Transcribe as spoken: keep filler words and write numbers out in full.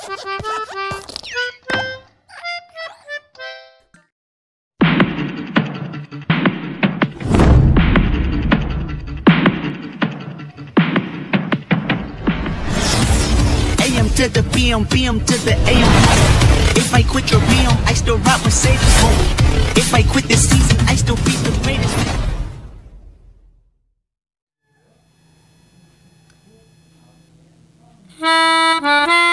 A M to the P M, P M to the A M. If I quit your B M, I still rock Mercedes home. If I quit this season, I still beat the greatest. Ha ha ha.